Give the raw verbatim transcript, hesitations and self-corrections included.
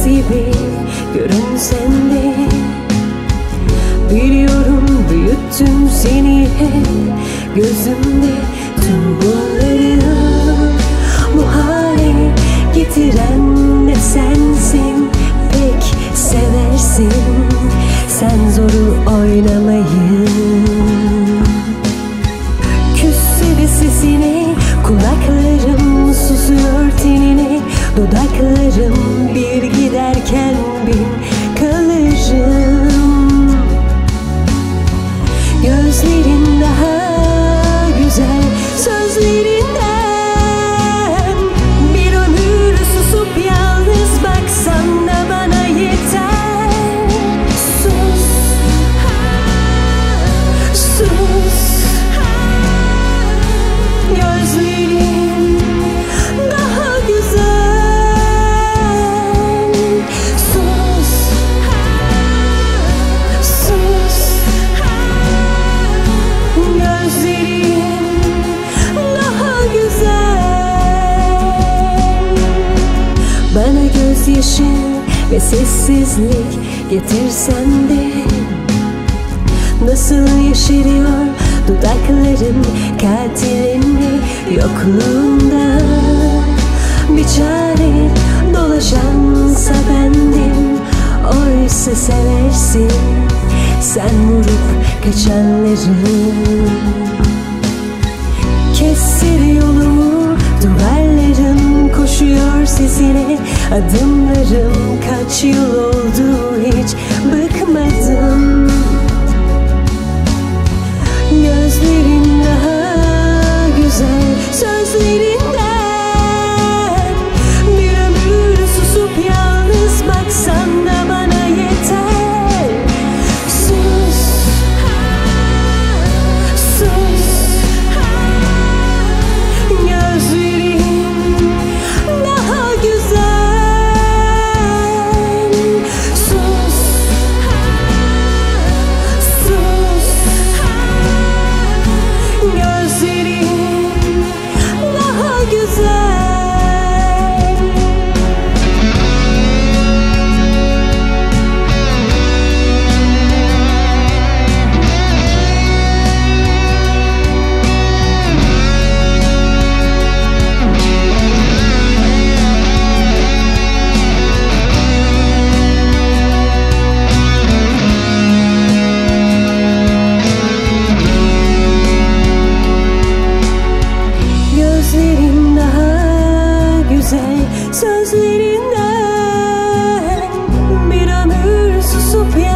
gibi görünsen de, biliyorum büyüttüm seni hep gözümde. Tüm bunları bu hale getiren de sensin. Pek seversin sen zoru oynamayı. Küsse de sesine kulaklarım susuyor tenine. Dudaklarım bir giderken bin kalırım. Gözlerin daha güzel sözlerinden. Bir ömür susup yalnız baksan da bana yeter. Sus, sus. Gözlerin daha güzel. Sus, sus. Gözlerin daha güzel. Bana gözyaşı ve sessizlik getirsen de, nasıl yeşeriyor dudakların katilini yokluğunda. Bir çare dolaşansa bendim, oysa seversin sen vurup kaçanları. Kestir yolumu duvarların, koşuyor sesine adımlarım. Kaç yıl oldu hiç bıkmadım. Gözlerin daha güzel sözlerinden. Bir ömür susup yalnız baksan da bana yeter. Sus, sus. Gözlerin daha güzel. Sus, sus. Gözlerin daha güzel. Gözlerin daha güzel sözlerinden. Bir ömür susup